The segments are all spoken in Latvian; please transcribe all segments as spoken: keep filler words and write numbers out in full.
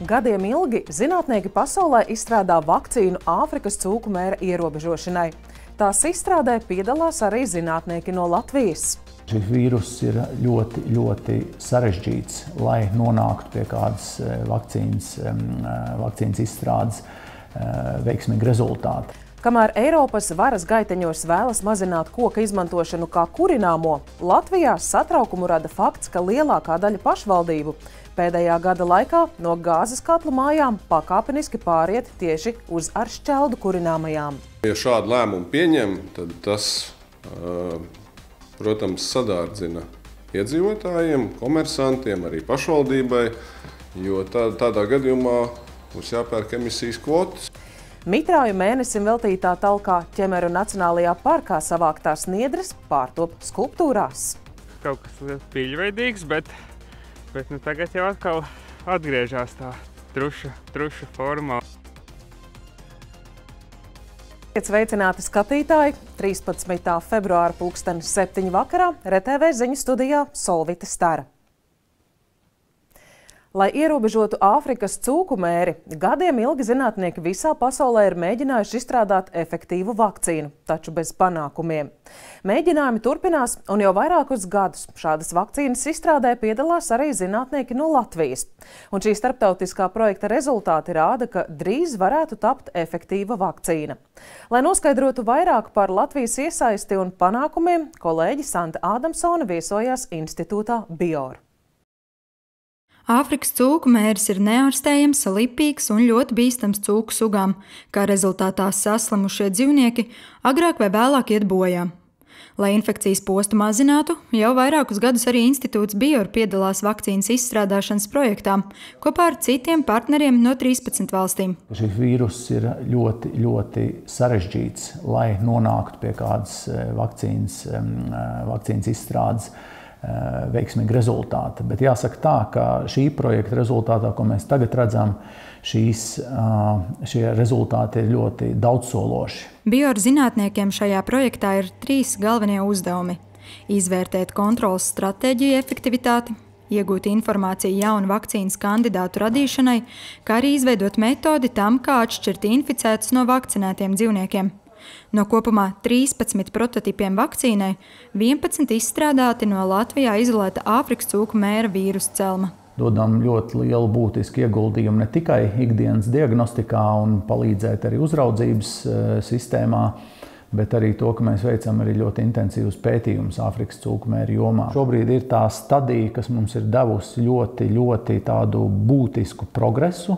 Gadiem ilgi zinātnieki pasaulē izstrādā vakcīnu Āfrikas cūku mēra ierobežošanai. Tās izstrādē piedalās arī zinātnieki no Latvijas. Šis vīruss ir ļoti, ļoti sarežģīts, lai nonāktu pie kādas vakcīnas, vakcīnas izstrādes veiksmīga rezultāta. Kamēr Eiropas varas gaiteņos vēlas mazināt koka izmantošanu kā kurināmo, Latvijā satraukumu rada fakts, ka lielākā daļa pašvaldību pēdējā gada laikā no gāzes katlu mājām pakāpeniski pāriet tieši uz ar šķeldu kurināmajām. Ja šādu lēmumu pieņem, tad tas, protams, sadārdzina iedzīvotājiem, komersantiem, arī pašvaldībai, jo tā, tādā gadījumā mums jāpērk emisijas kvotas. Mitrāju mēnesim veltītā talkā Ķemeru Nacionālajā parkā savāktās niedres pārtop skulptūrās. Kaut kas pīļveidīgs, bet, bet nu tagad jau atkal atgriežās tā truša, truša formā. Sveicināti skatītāji! trīspadsmitā februāra pulksten septiņi vakarā R T V ziņu studijā Solvita Stara. Lai ierobežotu Āfrikas cūku mēri, gadiem ilgi zinātnieki visā pasaulē ir mēģinājuši izstrādāt efektīvu vakcīnu, taču bez panākumiem. Mēģinājumi turpinās, un jau vairākus gadus šādas vakcīnas izstrādē piedalās arī zinātnieki no Latvijas. Un šī starptautiskā projekta rezultāti rāda, ka drīz varētu tapt efektīva vakcīna. Lai noskaidrotu vairāk par Latvijas iesaisti un panākumiem, kolēģi Santa Ādamsone viesojās institūtā Bior. Āfrikas cūku mēris ir neārstējams, lipīgs un ļoti bīstams cūku sugām, kā rezultātā saslimušie dzīvnieki agrāk vai vēlāk iet bojā. Lai infekcijas postu mazinātu, jau vairākus gadus arī institūts Bior piedalās vakcīnas izstrādāšanas projektā kopā ar citiem partneriem no trīspadsmit valstīm. Šis vīruss ir ļoti, ļoti sarežģīts, lai nonāktu pie kādas vakcīnas, vakcīnas izstrādes veiksmīga rezultāta. Bet jāsaka tā, ka šī projekta rezultātā, ko mēs tagad redzam, šīs, šie rezultāti ir ļoti daudzsološi. Bior zinātniekiem šajā projektā ir trīs galvenie uzdevumi – izvērtēt kontroles stratēģiju efektivitāti, iegūt informāciju jaunu vakcīnas kandidātu radīšanai, kā arī izveidot metodi tam, kā atšķirt inficētus no vakcinētiem dzīvniekiem. No kopumā trīspadsmit prototipiem vakcīnai vienpadsmit izstrādāti no Latvijā izolēta Āfrikas cūku mēra vīrusa celma. Dodam ļoti lielu būtisku ieguldījumu ne tikai ikdienas diagnostikā un palīdzēt arī uzraudzības sistēmā, bet arī to, ka mēs veicam arī ļoti intensīvus pētījumus Āfrikas cūku mēra jomā. Šobrīd ir tā stadija, kas mums ir devusi ļoti, ļoti tādu būtisku progresu,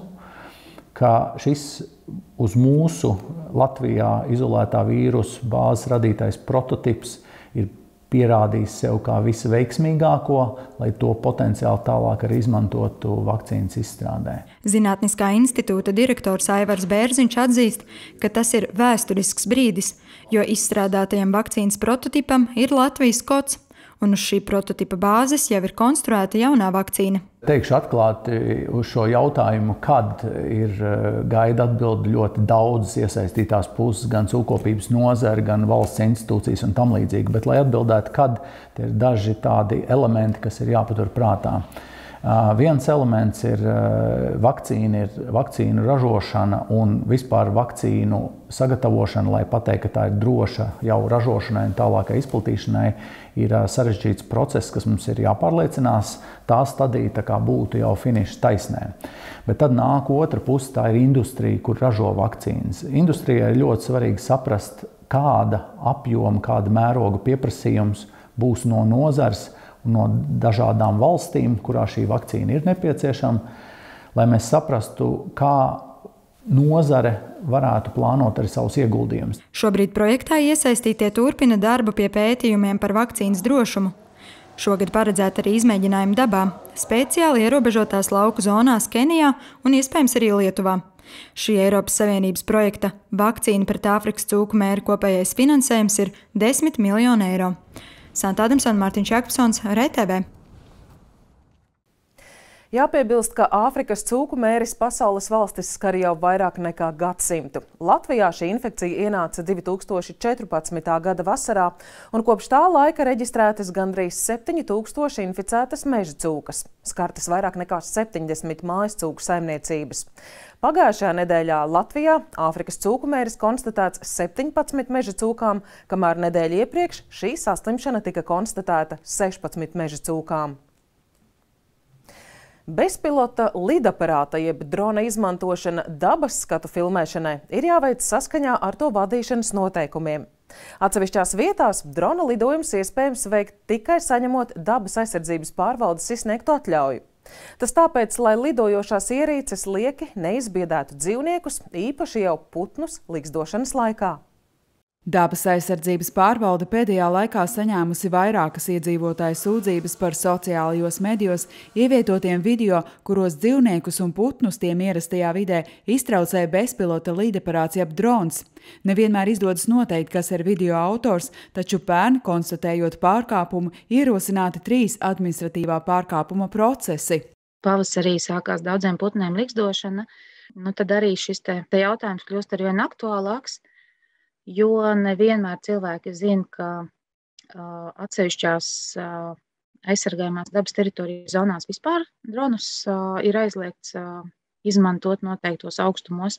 ka šis uz mūsu Latvijā izolētā vīrusu bāzes radītais prototips ir pierādījis sev kā visveiksmīgāko, lai to potenciāli tālāk arī izmantotu vakcīnas izstrādē. Zinātniskā institūta direktors Aivars Bērziņš atzīst, ka tas ir vēsturisks brīdis, jo izstrādātajam vakcīnas prototipam ir Latvijas kods, un uz šī prototipa bāzes jau ir konstruēta jaunā vakcīna. Teikšu atklāti uz šo jautājumu, kad ir gaida atbildi ļoti daudzas iesaistītās puses, gan cūkopības nozare, gan valsts institūcijas un tam līdzīgi. Bet, lai atbildētu, kad, tie ir daži tādi elementi, kas ir jāpatur prātā. Viens elements ir vakcīna, ir vakcīnu ražošana un vispār vakcīnu sagatavošana, lai pateikt, ka tā ir droša jau ražošanai un tālākai izplatīšanai, ir sarežģīts process, kas mums ir jāpārliecinās. Tā stadija tā kā būtu jau finiša taisnē. Bet tad nāk otra puse, tā ir industrija, kur ražo vakcīnas. Industrijai ir ļoti svarīgi saprast, kāda apjoma, kāda mēroga pieprasījums būs no nozars un no dažādām valstīm, kurā šī vakcīna ir nepieciešama, lai mēs saprastu, kā nozare varētu plānot arī savus ieguldījumus. Šobrīd projektā iesaistītie turpina darbu pie pētījumiem par vakcīnas drošumu. Šogad paredzēta arī izmēģinājumi dabā, speciāli ierobežotās lauku zonās Kenijā un iespējams arī Lietuvā. Šī Eiropas Savienības projekta vakcīna pret Āfrikas cūku mēra kopējais finansējums ir desmit miljoni eiro. Santa Ādamsone, Mārtiņš Jakobsons, R T V. Jāpiebilst, ka Āfrikas cūku mēris pasaules valstis skar jau vairāk nekā gadsimtu. Latvijā šī infekcija ienāca divi tūkstoši četrpadsmitā gada vasarā, un kopš tā laika reģistrētas gandrīz septiņi tūkstoši inficētas meža cūkas. Skartas vairāk nekā septiņdesmit mājas cūku saimniecības. Pagājušajā nedēļā Latvijā Āfrikas cūku mēris konstatēts septiņpadsmit meža cūkām, kamēr nedēļu iepriekš šī saslimšana tika konstatēta sešpadsmit meža cūkām. Bezpilota lidaparāta jeb drona izmantošana dabas skatu filmēšanai ir jāveic saskaņā ar to vadīšanas noteikumiem. Atsevišķās vietās drona lidojums iespējams veikt tikai saņemot dabas aizsardzības pārvaldes izsniegtu atļauju. Tas tāpēc, lai lidojošās ierīces lieki neizbiedētu dzīvniekus, īpaši jau putnus ligzdošanas laikā. Dabas aizsardzības pārvalde pēdējā laikā saņēmusi vairākas iedzīvotāju sūdzības par sociālajos medijos ievietotiem video, kuros dzīvniekus un putnus tiem ierastajā vidē iztraucē bezpilota lidaparāts jeb drons. Nevienmēr izdodas noteikt, kas ir video autors, taču pērn, konstatējot pārkāpumu, ierosināti trīs administratīvā pārkāpuma procesi. Pavasarī sākās daudziem putniem ligzdošana, nu tad arī šis te, te jautājums kļūst arvien aktuālāks. Jo nevienmēr cilvēki zina, ka uh, atsevišķās uh, aizsargājumās dabas teritorijas zonās vispār dronus uh, ir aizliegts uh, izmantot noteiktos augstumos.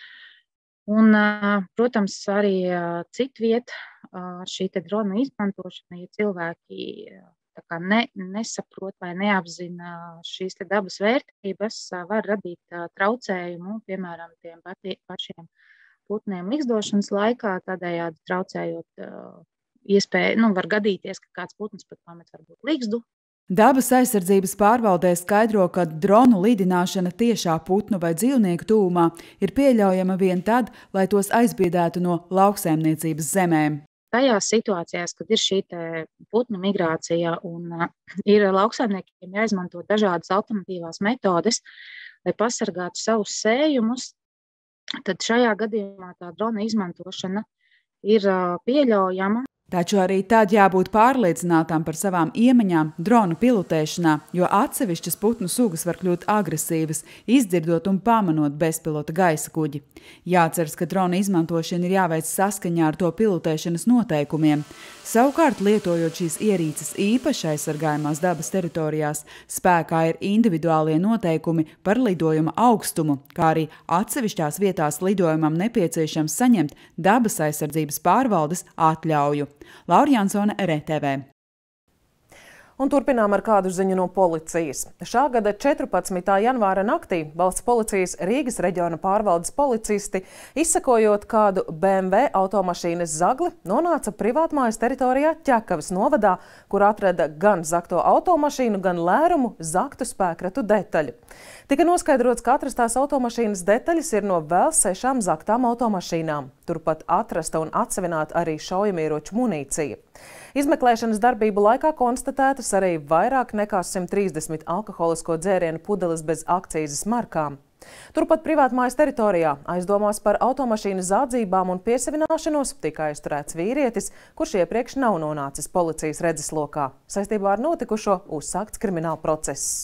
Un, uh, protams, arī uh, citviet uh, šī te drona izmantošana, ja cilvēki uh, tā kā ne, nesaprot vai neapzina šīs te dabas vērtības, uh, var radīt uh, traucējumu, piemēram, tiem pati, pašiem putniem ligzdošanas laikā, tādējādi traucējot uh, iespēju, nu, var gadīties, ka kāds putns pat pamet varbūt ligzdu. Dabas aizsardzības pārvaldē skaidro, ka dronu lidināšana tiešā putnu vai dzīvnieku tuvumā ir pieļaujama vien tad, lai tos aizbiedētu no lauksaimniecības zemēm. Tajās situācijās, kad ir šī te putnu migrācija un uh, ir lauksaimniekiem jāizmanto dažādas alternatīvās metodes, lai pasargātu savus sējumus, tad šajā gadījumā tā drona izmantošana ir pieļaujama. Taču arī tad jābūt pārliecinātām par savām iemaņām dronu pilotēšanā, jo atsevišķas putnu sugas var kļūt agresīvas, izdzirdot un pamanot bezpilota gaisa kuģi. Jāceras, ka drona izmantošana ir jāveic saskaņā ar to pilotēšanas noteikumiem. Savukārt, lietojot šīs ierīces īpaši aizsargājumās dabas teritorijās, spēkā ir individuālie noteikumi par lidojuma augstumu, kā arī atsevišķās vietās lidojumam nepieciešams saņemt dabas aizsardzības pārvaldes atļauju. Laura Jansone, R T V. Un turpinām ar kādu ziņu no policijas. Šā gada četrpadsmitā janvāra naktī valsts policijas Rīgas reģiona pārvaldes policisti, izsekojot kādu B M W automašīnas zagli, nonāca privātmājas teritorijā Ķekavas novadā, kur atrada gan zakto automašīnu, gan lērumu zaktu spēkratu detaļu. Tika noskaidrots, ka atrastās automašīnas detaļas ir no vēl sešām zaktām automašīnām. Turpat atrasta un atsevināta arī šaujamieroču munīcija. Izmeklēšanas darbību laikā konstatētas arī vairāk nekā simt trīsdesmit alkoholisko dzērienu pudeles bez akcīzes markām. Turpat privātmājas teritorijā aizdomās par automašīnas zādzībām un piesavināšanos tika aizturēts vīrietis, kurš iepriekš nav nonācis policijas redzeslokā. Saistībā ar notikušo uzsākts krimināla process.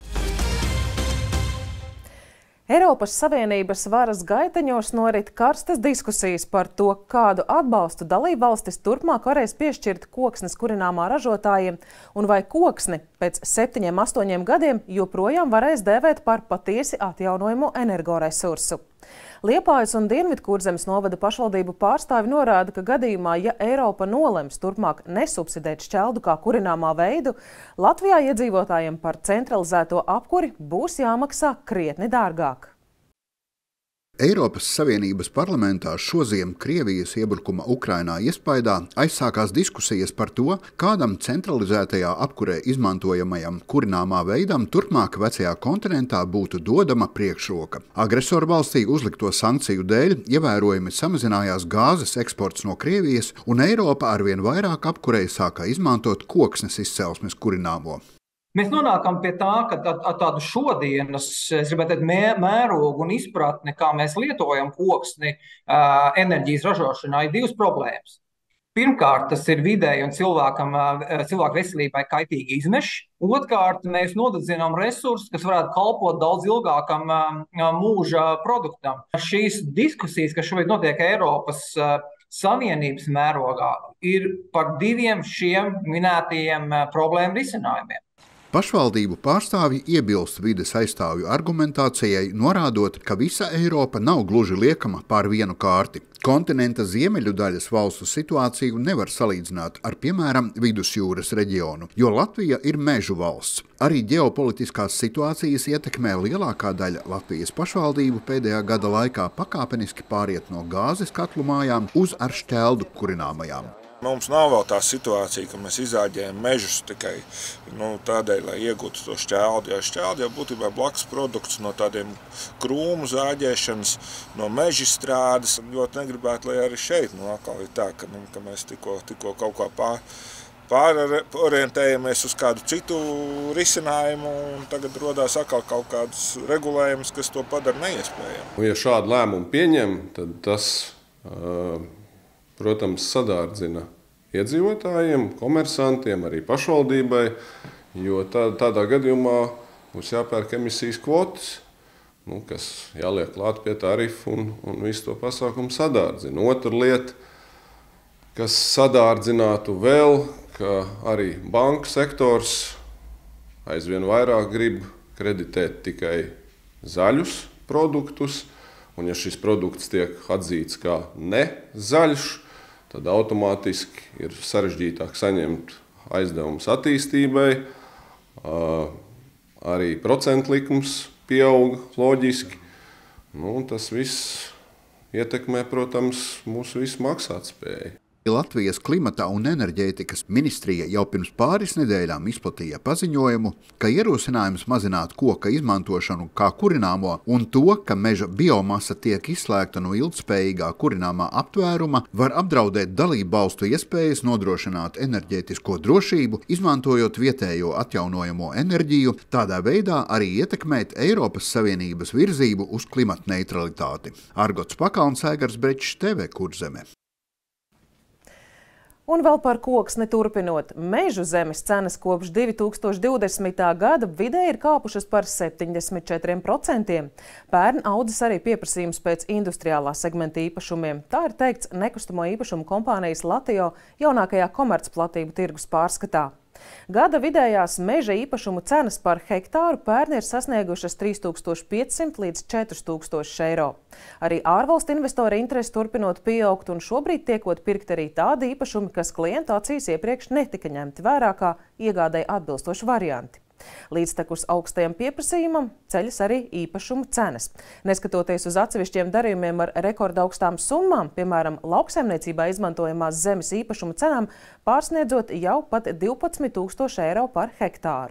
Eiropas Savienības varas gaiteņos norit karstas diskusijas par to, kādu atbalstu dalībvalstis turpmāk varēs piešķirt koksnes kurināmā ražotājiem un vai koksni pēc septiņiem, astoņiem gadiem joprojām varēs dēvēt par patiesi atjaunojumu energoresursu. Liepājas un Dienvidkurzemes novada pašvaldību pārstāvi norāda, ka gadījumā, ja Eiropa nolems turpmāk nesubsidēt šķeldu kā kurināmā veidu, Latvijā iedzīvotājiem par centralizēto apkuri būs jāmaksā krietni dārgāk. Eiropas Savienības parlamentā šoziem Krievijas iebrukuma Ukrainā iespaidā aizsākās diskusijas par to, kādam centralizētajā apkurē izmantojamajam kurināmā veidam turpmāk vecajā kontinentā būtu dodama priekšroka. Agresoru valstī uzlikto sankciju dēļ ievērojami samazinājās gāzes eksports no Krievijas, un Eiropa arvien vairāk apkurei sāka izmantot koksnes izcelsmes kurināmo. Mēs nonākam pie tā, ka ar tādu šodienas, es gribētu teikt, mērogu un izpratni, kā mēs lietojam koksni enerģijas ražošanā, ir divas problēmas. Pirmkārt, tas ir videi un cilvēkam, cilvēku veselībai kaitīgi izmeši. Otrkārt, mēs nodedzinām resursus, kas varētu kalpot daudz ilgākam mūža produktam. Šīs diskusijas, kas šobrīd notiek Eiropas Savienības mērogā, ir par diviem šiem minētajiem problēmu risinājumiem. Pašvaldību pārstāvji iebilst vides aizstāvju argumentācijai, norādot, ka visa Eiropa nav gluži liekama pār vienu kārti. Kontinenta ziemeļu daļas valstu situāciju nevar salīdzināt ar, piemēram, Vidusjūras reģionu, jo Latvija ir mežu valsts. Arī ģeopolitiskās situācijas ietekmē lielākā daļa Latvijas pašvaldību pēdējā gada laikā pakāpeniski pāriet no gāzes katlu mājām uz ar šķeldu kurināmajām. Mums nav vēl tā situācija, ka mēs izāģējam mežus tikai nu, tādēļ, lai iegūtu to šķeldi. Ja šķeldi jau būtībā blakus produkts no tādiem krūmu zāģēšanas, no meža strādes. Ļoti negribētu, lai arī šeit nu, atkal ir tā, ka, nu, ka mēs tikko, tikko kaut kā pār, pārorientējamies uz kādu citu risinājumu un tagad rodās atkal kaut kādus regulējumus, kas to padara neiespējamu. Ja šādu lēmumu pieņem, tad tas... Uh, Protams, sadārdzina iedzīvotājiem, komersantiem, arī pašvaldībai, jo tā, tādā gadījumā mums jāpērk emisijas kvotas, nu, kas jāliek klāt pie tarifu un, un visu to pasākumu sadārdzina. Otra lieta, kas sadārdzinātu vēl, ka arī banku sektors aizvien vairāk grib kreditēt tikai zaļus produktus, un ja šis produkts tiek atzīts kā ne zaļš, tad automātiski ir sarežģītāk saņemt aizdevumus attīstībai, arī procentu likums pieaug loģiski. Nu, tas viss ietekmē, protams, mūsu visu maksātspēju. Latvijas klimata un enerģētikas ministrija jau pirms pāris nedēļām izplatīja paziņojumu, ka ierosinājums mazināt koka izmantošanu kā kurināmo un to, ka meža biomasa tiek izslēgta no ilgtspējīgā kurināmā aptvēruma, var apdraudēt dalību valstu iespējas nodrošināt enerģētisko drošību, izmantojot vietējo atjaunojamo enerģiju, tādā veidā arī ietekmēt Eiropas Savienības virzību uz klimata neutralitāti. Argots Pakalns, Aigars Brečs, T V Kurzeme. Un vēl par koksni turpinot. Mežu zemes cenas kopš divi tūkstoši divdesmitā gada vidēji ir kāpušas par septiņdesmit četriem procentiem. Pērn audzis arī pieprasījums pēc industriālā segmenta īpašumiem. Tā ir teikts nekustamo īpašumu kompānijas Latio jaunākajā komercplatību tirgus pārskatā. Gada vidējās meža īpašumu cenas par hektāru pērn ir sasniegušas trīs tūkstoši piecsimt līdz četri tūkstoši eiro. Arī ārvalstu investori interesi turpinot pieaugt un šobrīd tiekot pirkt arī tādi īpašumi, kas klientu acīs iepriekš netika ņemti vērā kā iegādēji atbilstoši varianti. Līdztekus augstajam pieprasījumam ceļas arī īpašumu cenas. Neskatoties uz atsevišķiem darījumiem ar rekordaugstām summām, piemēram, lauksaimniecībā izmantojamās zemes īpašumu cenām, pārsniedzot jau pat divpadsmit tūkstoši eiro par hektāru.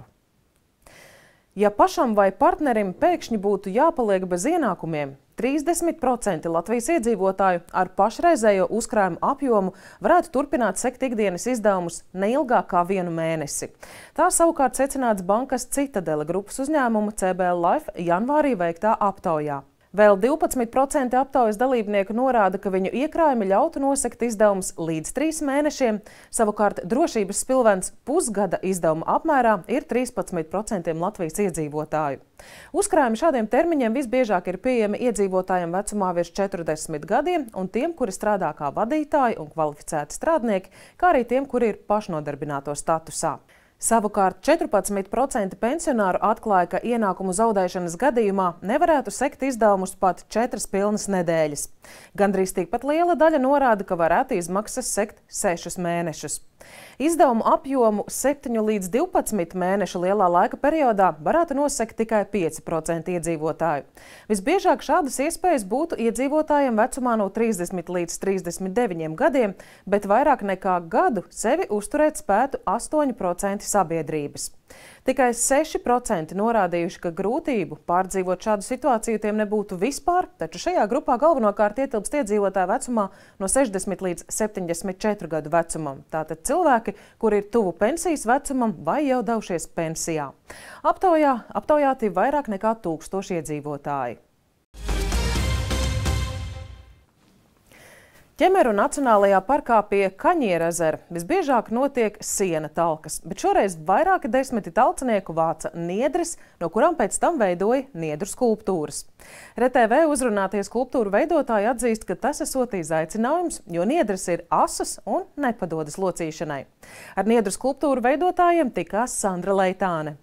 Ja pašam vai partnerim pēkšņi būtu jāpaliek bez ienākumiem, trīsdesmit procenti Latvijas iedzīvotāju ar pašreizējo uzkrājumu apjomu varētu turpināt sekt ikdienas izdevumus neilgāk kā vienu mēnesi. Tā savukārt secināts bankas Citadele grupas uzņēmuma C B L Life janvārī veiktā aptaujā. Vēl divpadsmit procenti aptaujas dalībnieku norāda, ka viņu iekrājumi ļautu nosekt izdevumus līdz trīs mēnešiem, savukārt drošības spilvens pusgada izdevuma apmērā ir trīspadsmit procenti Latvijas iedzīvotāju. Uzkrājumi šādiem termiņiem visbiežāk ir pieejami iedzīvotājiem vecumā virs četrdesmit gadiem un tiem, kuri strādā kā vadītāji un kvalificēti strādnieki, kā arī tiem, kuri ir pašnodarbināto statusā. Savukārt četrpadsmit procenti pensionāru atklāja, ka ienākumu zaudēšanas gadījumā nevarētu sekt izdevumus pat četras pilnas nedēļas. Gandrīz tikpat liela daļa norāda, ka varētu izmaksas sekt sešus mēnešus. Izdevumu apjomu septiņu līdz divpadsmit mēnešu lielā laika periodā varētu nosekt tikai pieci procenti iedzīvotāju. Visbiežāk šādas iespējas būtu iedzīvotājiem vecumā no trīsdesmit līdz trīsdesmit deviņiem gadiem, bet vairāk nekā gadu sevi uzturēt spētu astoņi procenti sabiedrības. Tikai seši procenti norādījuši, ka grūtību pārdzīvot šādu situāciju tiem nebūtu vispār, taču šajā grupā galvenokārt ietilpst iedzīvotāju vecumā no sešdesmit līdz septiņdesmit četru gadu vecumam. Tātad cilvēki, kuri ir tuvu pensijas vecumam vai jau devušies pensijā. Aptaujā aptaujāti vairāk nekā tūkstoši iedzīvotāji. Ķemeru Nacionālajā parkā pie Kaņieru ezera visbiežāk notiek siena talkas, bet šoreiz vairāki desmiti talcinieku vāca niedres, no kurām pēc tam veidoja niedru skulptūras. R T V uzrunātie skulptūru veidotāji atzīst, ka tas esot izaicinājums, jo niedres ir asas un nepadodas locīšanai. Ar niedru skulptūru veidotājiem tikās Sandra Leitāne.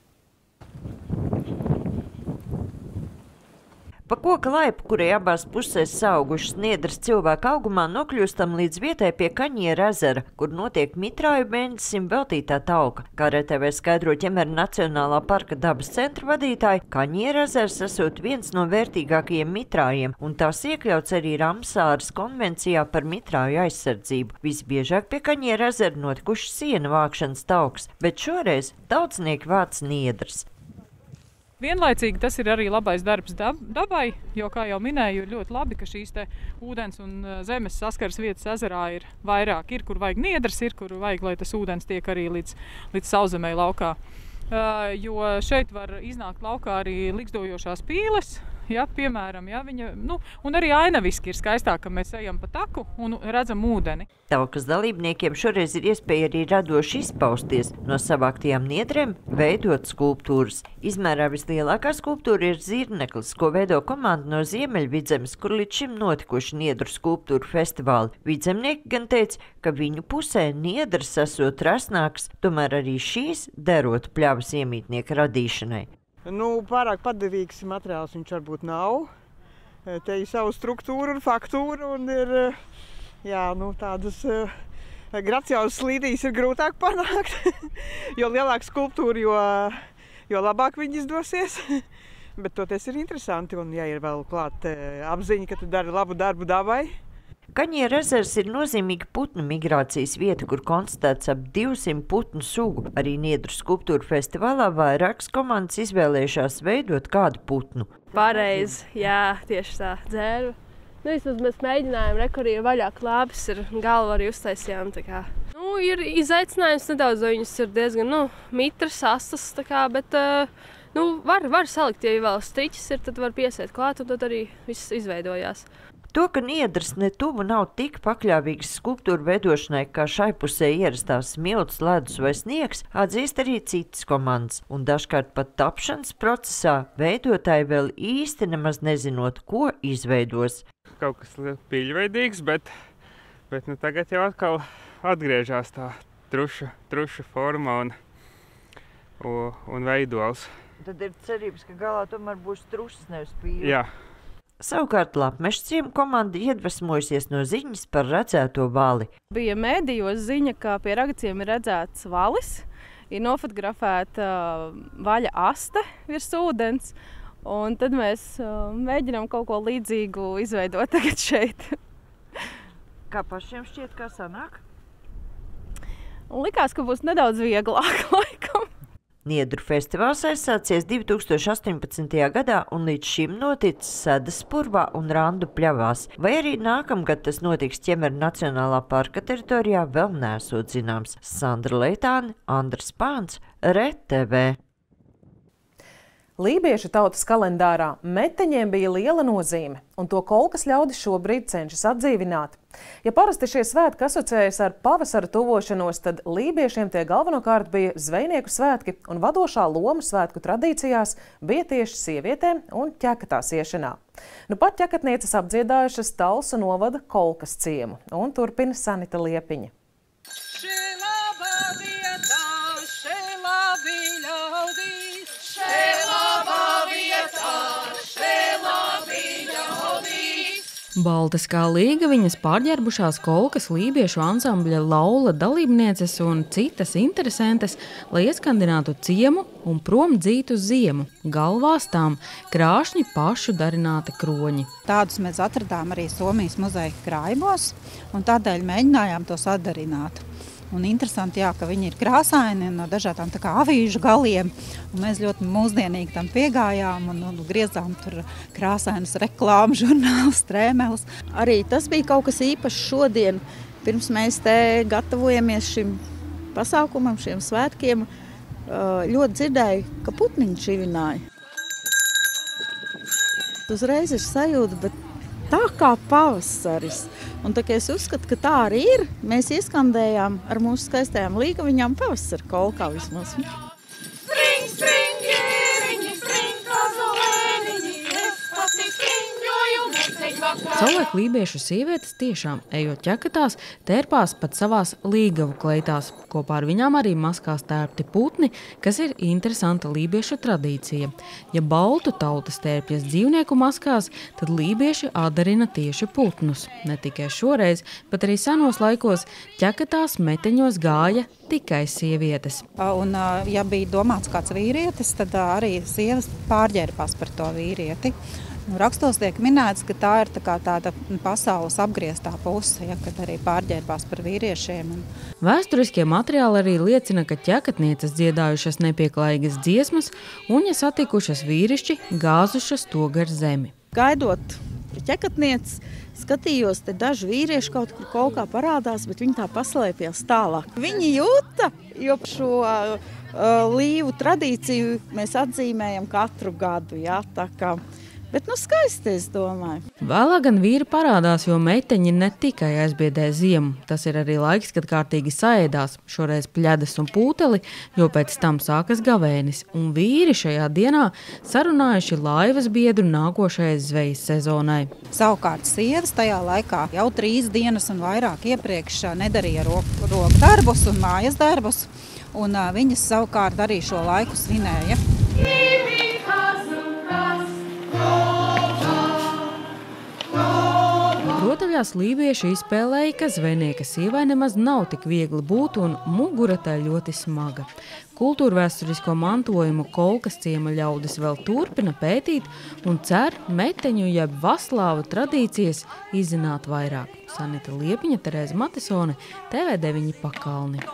Pa koka laipu, kurai abās pusēs saugušas niedras cilvēka augumā, nokļūstam līdz vietai pie Kaņieru ezera, kur notiek mitrāju mēnesim veltītā tauka. Kā R T V skaidro Ķemeru Nacionālā parka dabas centra vadītāji, Kaņieru ezers esot viens no vērtīgākajiem mitrājiem, un tās iekļauts arī Ramsāras konvencijā par mitrāju aizsardzību. Visbiežāk pie Kaņieru ezera notikuši siena vākšanas tauks, bet šoreiz tautsnieki vāc niedras. Vienlaicīgi tas ir arī labais darbs dab dabai, jo, kā jau minēju, ir ļoti labi, ka šīs te ūdens un zemes saskaras vietas ezerā ir vairāk. Ir, kur vajag niedras, ir, kur vajag, lai tas ūdens tiek arī līdz, līdz sauszemei laukā. Uh, jo šeit var iznākt laukā arī likstojošās pīles, ja, piemēram, ja, viņa, nu, un arī ainaviski ir skaistāk, ka mēs ejam pa taku un redzam ūdeni. Taukas dalībniekiem šoreiz ir iespēja arī radoši izpausties, no savāktajām niedrēm veidot skulptūras. Izmērā vislielākā skulptūra ir zirneklis, ko veido komanda no Ziemeļvidzemes, kur līdz šim notikuši niedru skulptūru festivāli. Vidzemnieki gan teica, ka viņu pusē niedras esot rasnāks, tomēr arī šīs derot pļavas iemītnieka radīšanai. Nu, pārāk padevīgs materiāls viņš varbūt nav. Te ir savu struktūru un faktūru un ir, jā, nu, tādas uh, graciozas slīdīs ir grūtāk panākt, jo lielāka skulptūra, jo, jo labāk viņi izdosies. Bet toties ir interesanti un, ja ir vēl klāt uh, apziņa, ka tu dari labu darbu dabai. Kaņieru ezers ir nozīmīga putnu migrācijas vieta, kur konstatēts ap divsimt putnu sugu. Arī niedru skulptūru festivālā vairākas komandas izvēlējušās veidot kādu putnu. Pareizi, jā, tieši tā, dzērva. Nu, vismaz mēs mēģinājām, re, kur ir vaļā klāpes, ir galva arī uztaisījām, tā kā. Nu, ir izaicinājums nedaudz, jo viņas ir diezgan, nu, mitras, astas, tā kā, bet, uh, nu, var, var salikt, ja vēl striķis ir, tad var piesiet klāt, un tad arī viss izveidojās. To, ka niedras ne tuvu nav tik pakļāvīgas skulptūru veidošanai, kā šai pusē ierastās smilts, ledus vai sniegs, atzīst arī citas komandas. Un dažkārt pat tapšanas procesā veidotāji vēl īsti nemaz nezinot, ko izveidos. Kaut kas piļveidīgs, bet, bet nu, tagad jau atkal atgriežās tā truša, truša forma un, un, un veidols. Tad ir cerības, ka galā tomēr būs trušas, nevis pīle. Jā. Savukārt Lapmešciema komanda iedvesmojusies no ziņas par redzēto vali. Bija mēdījos ziņa, ka pie Ragaciem ir redzēts valis, ir nofotografēta vaļa aste virs ūdens, un tad mēs mēģinām kaut ko līdzīgu izveidot tagad šeit. Kā pašiem šķiet, kā sanāk? Un likās, ka būs nedaudz vieglāk laikam. Niedru festivāls aizsācies divi tūkstoši astoņpadsmitajā gadā un līdz šim noticis Sedaspurvā un Randu pļavās. Vai arī nākamgad tas notiks Ķemeru Nacionālā parka teritorijā, vēl neesot zināms. Sandra Leitāne, Andris Pāns, R T V. Lībiešu tautas kalendārā meteņiem bija liela nozīme, un to kolkas ļaudis šobrīd cenšas atdzīvināt. Ja parasti šie svētki asociējas ar pavasara tuvošanos, tad lībiešiem tie galvenokārt bija zvejnieku svētki, un vadošā loma svētku tradīcijās bija tieši sievietēm un ķekatās iešanā. Nu pat ķekatnieces apdziedājušas Talsu novada kolkas ciemu, un turpina Sanita Liepiņa. Baltas kā līga viņas pārģērbušās kolkas lībiešu ansambļa Laula dalībnieces un citas interesantes, lai ieskandinātu ciemu un prom dzītu ziemu. Galvās tām krāšņi pašu darināti kroņi. Tādus mēs atradām arī Somijas muzeja krājumos, un tādēļ mēģinājām to sadarināt. Un interesanti, jā, ka viņi ir krāsaini no dažādām tā kā avīžu galiem. Un mēs ļoti mūsdienīgi tam piegājām un, un griezām tur krāsainas reklāmu žurnālus, trēmeles. Arī tas bija kaut kas īpašs šodien, pirms mēs te gatavojamies šim pasākumam, šiem svētkiem. Ļoti dzirdēju, ka putniņi čivināja. Uzreiz ir sajūta, bet tā kā pavasaris. Un tā kā es uzskatu, ka tā arī ir, mēs ieskandējām ar mūsu skaistajām līgaviņām pavasara kolkā vismaz. Spring, spring, ēriņi, spring, kazolēniņi, es pati springļoju, neceļ vakar. Savulaik lībiešu sievietes tiešām, ejot ķekatās, tērpās pat savās līgavu kleitās. Kopā ar viņām arī maskās tērpti putni, kas ir interesanta lībiešu tradīcija. Ja baltu tautas tērpjas dzīvnieku maskās, tad lībieši atdarina tieši putnus. Ne tikai šoreiz, bet arī senos laikos ķekatās meteņos gāja tikai sievietes. Un, ja bija domāts kāds vīrietis, tad arī sievas pārģērbās par to vīrieti. Rakstos tiek minēts, ka tā ir tā kā tāda pasaules apgrieztā puse, ja, kad arī pārģērbās par vīriešiem. Vēsturiskie materiāli arī liecina, ka ķekatnieces dziedājušas nepieklājīgas dziesmas un, ja satikušas vīrišķi, gāzušas to gar zemi. Gaidot ķekatnieces, skatījos, te daži vīrieši kaut kur kaut kā parādās, bet viņi tā paslēpjas tālāk. Viņi jūta, jo šo uh, līvu tradīciju mēs atzīmējam katru gadu, jā, tā kā. Bet nu skaisti, es domāju. Vēlāk gan vīri parādās, jo meiteņi ne tikai aizbiedē ziemu. Tas ir arī laiks, kad kārtīgi saēdās, šoreiz pļedas un pūteli, jo pēc tam sākas gavēnis. Un vīri šajā dienā sarunājuši laivas biedru nākošajai zvejas sezonai. Savukārt sievas tajā laikā jau trīs dienas un vairāk iepriekš nedarīja roku, roku darbus un mājas darbus, un uh, viņas savukārt arī šo laiku svinēja. Rotaļās lībieši izspēlēja, ka zvejnieka sievai nemaz nav tik viegli būt un mugura tā ļoti smaga. Kultūrvēsturisko mantojumu Kolkas ciema ļaudis vēl turpina pētīt un cer meteņu jeb vaslāvu tradīcijas izzināt vairāk. Sanita Liepiņa, Terēza Matisone, T V deviņi Pakalni.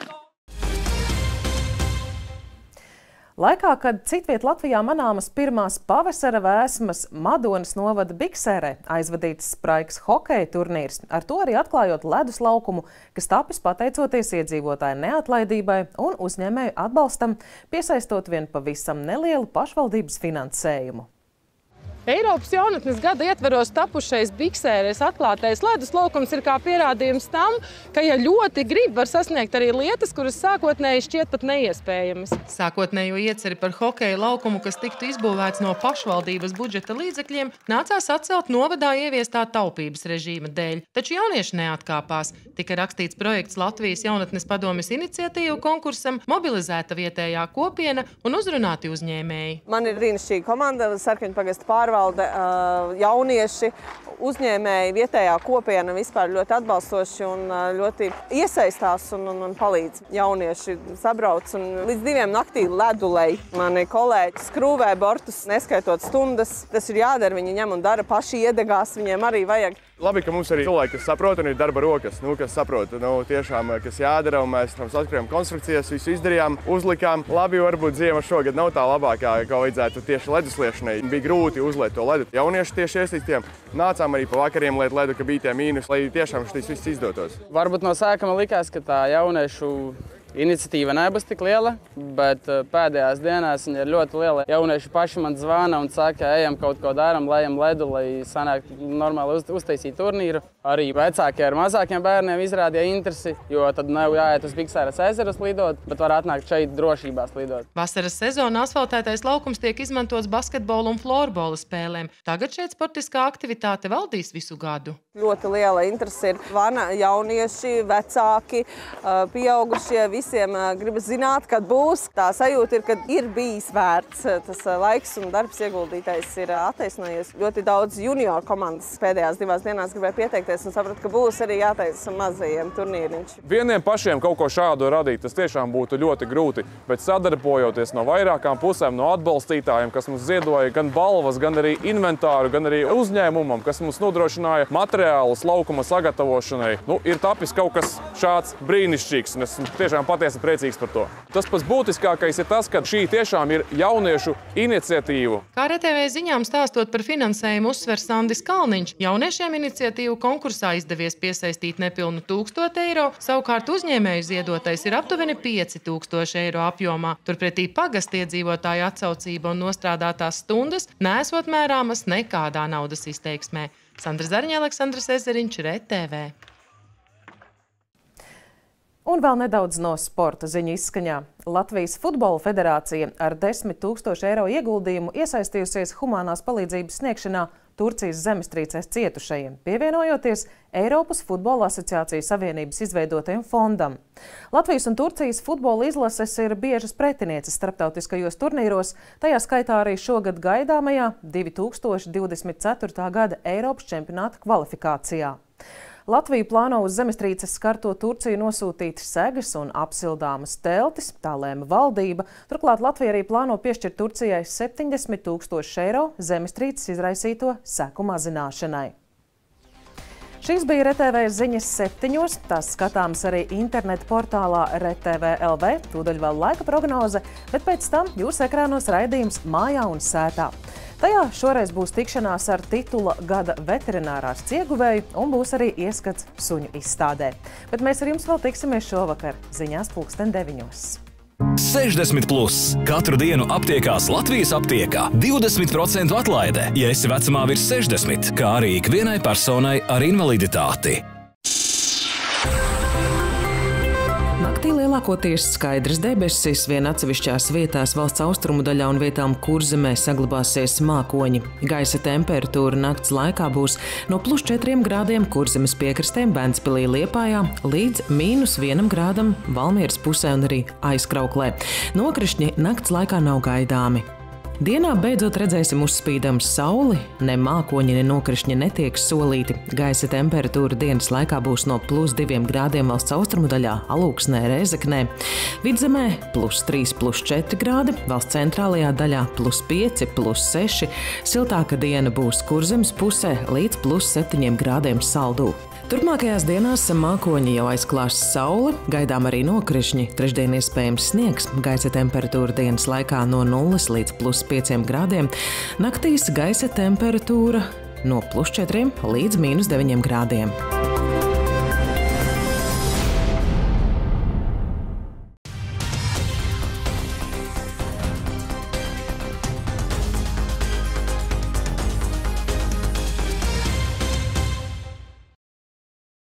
Laikā, kad citviet Latvijā manāmas pirmās pavasara vēsmas Madonas novada Biksērē aizvadīts spraigs hokeja turnīrs, ar to arī atklājot ledus laukumu, kas tapis pateicoties iedzīvotāju neatlaidībai un uzņēmēju atbalstam, piesaistot vien pavisam nelielu pašvaldības finansējumu. Eiropas jaunatnes gada ietveros tapušais Biksēres atklātais ledus laukums ir kā pierādījums tam, ka, ja ļoti grib, var sasniegt arī lietas, kuras sākotnēji šķiet pat neiespējamas. Sākotnējo ieceri par hokeja laukumu, kas tiktu izbūvēts no pašvaldības budžeta līdzekļiem, nācās atcelt novadā ieviestā taupības režīma dēļ. Taču jaunieši neatkāpās. Tika rakstīts projekts Latvijas jaunatnes padomes iniciatīvu konkursam, mobilizēta vietējā kopiena un uzrunāti uzņēmēji. Man ir brīnišķīga komanda, Sarkaņu pagasta pārvalde. Jaunieši, uzņēmēji, vietējā kopiena vispār ļoti atbalstoši un ļoti iesaistās un, un, un palīdz. Jaunieši sabrauc un līdz diviem naktī ledulei. Mani kolēģi skrūvē bortus, neskaitot stundas. Tas ir jādara, viņi ņem un dara, paši iedegās, viņiem arī vajag. Labi, ka mums arī cilvēki, kas saprot un ir darba rokas, nu, kas saprot, nu, tiešām, kas jādara, un mēs atkrājām konstrukcijas, visu izdarījām, uzlikām. Labi, varbūt ziema šogad nav tā labākā, kā vajadzētu tieši ledusliešanai. Bija grūti uzliet to ledu. Jaunieši tieši iesaistījām. Nācām arī pa vakariem liet ledu, ka bija tie mīnus, lai tiešām šis viss izdotos. Varbūt no sākuma likās, ka tā jauniešu iniciatīva nebūs tik liela, bet pēdējās dienās viņa ir ļoti liela. Jaunieši paši man zvana un saka, ejam kaut ko darām, lejam ledu, lai sanāk normāli uz, uztaisīt turnīru. Arī vecāki ar mazākiem bērniem izrādīja interesi, jo tad nav jāiet uz Biksēras ezeras lidot, bet var atnākt šeit drošībās lidot. Vasaras sezonā asfaltētais laukums tiek izmantots basketbola un florbola spēlēm. Tagad šeit sportiskā aktivitāte valdīs visu gadu. Ļoti liela interese ir vana jaunieši, vecāki, pieaugušie, visiem gribas zināt, kad būs. Tā sajūta ir, ka ir bijis vērts. Tas laiks un darbs ieguldītais ir attaisnojies. Ļoti daudz junior komandas pēdējās divās dienās gribēja pieteikties un saprat, ka būs arī jātaisa mazajiem turnīriņš. Vieniem pašiem kaut ko šādu radīt, tas tiešām būtu ļoti grūti, bet sadarbojoties no vairākām pusēm, no atbalstītājiem, kas mums ziedoja gan balvas, gan arī inventāru, gan arī uzņēmumam, kas mums nodrošināja materiālus laukuma sagatavošanai. Nu, ir tapis kaut kas šāds brīnišķīgs, un esmu tiešām patiesi priecīgs par to. Tas pats būtiskākais ir tas, ka šī tiešām ir jauniešu iniciatīva. Kā R T V ziņām stāstot par finansējumu uzsver Sandis Kalniņš, jauniešiem iniciatīvu konkursā izdevies piesaistīt nepilnu tūkstotu eiro, savukārt uzņēmēju ziedotais ir aptuveni pieci tūkstoši eiro apjomā. Turpretī pagasta iedzīvotāju atsaucība un nostrādātās stundas nesot mērāmas nekādā naudas izteiksmē. Sandra Zariņa, Aleksandrs Ezeriņš, R T V. Un vēl nedaudz no sporta ziņu izskaņā. Latvijas Futbola federācija ar desmit tūkstošu eiro ieguldījumu iesaistījusies humanās palīdzības sniegšanā Turcijas zemestrīcēs cietušajiem, pievienojoties Eiropas Futbola asociācijas savienības izveidotajam fondam. Latvijas un Turcijas futbola izlases ir biežas pretinieces starptautiskajos turnīros, tajā skaitā arī šogad gaidāmajā divi tūkstoši divdesmit ceturtā gada Eiropas čempionāta kvalifikācijā. Latvija plāno uz zemestrīces skarto Turciju nosūtīt segas un apsildāmas teltis, tā lēma valdība. Turklāt Latvija arī plāno piešķirt Turcijai septiņdesmit tūkstoši eiro zemestrīces izraisīto seku mazināšanai. Šīs bija R T V ziņas septiņos, tās skatāmas arī interneta portālā R T V L V, tūdaļ vēl laika prognoze, bet pēc tam jūsu ekrānos raidījums Mājā un sētā. Tajā šoreiz būs tikšanās ar titula gada veterinārārsts ieguvēju un būs arī ieskats suņu izstādē. Bet mēs ar jums vēl tiksimies šovakar ziņās pulksten deviņos. sešdesmit plus. Katru dienu aptiekās Latvijas aptiekā divdesmit procentu atlaide, ja esi vecumā virs sešdesmit, kā arī ikvienai personai ar invaliditāti. Naktī lielākoties skaidrs debesis, vien atsevišķās vietās valsts austrumu daļā un vietām Kurzemē saglabāsies mākoņi. Gaisa temperatūra nakts laikā būs no plus četriem grādiem Kurzemes piekrastēm Ventspilī Liepājā līdz mīnus vienam grādam Valmieras pusē un arī Aizkrauklē. Nokrišņi nakts laikā nav gaidāmi. Dienā beidzot redzēsim uzspīdam sauli, ne mākoņi, ne nokrišņi netiek solīti. Gaisa temperatūra dienas laikā būs no plus diviem grādiem valsts austrumu daļā, Alūksnē, Rēzeknē. Vidzemē plus trīs, plus četri grādi, valsts centrālajā daļā plus pieci, plus seši. Siltāka diena būs Kurzemes pusē līdz plus septiņiem grādiem Saldū. Turpmākajās dienās mākoņi jau aizklās sauli, gaidām arī nokrišņi, trešdien iespējams sniegs, gaisa temperatūra dienas laikā no nulles līdz plus pieciem grādiem, naktīs gaisa temperatūra no plus četriem līdz mīnus deviņiem grādiem.